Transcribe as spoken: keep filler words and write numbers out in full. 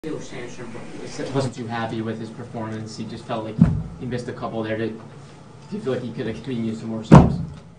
wasn't too happy with his performance. He just felt like he missed a couple there. Did, do you feel like he could have continued some more steps?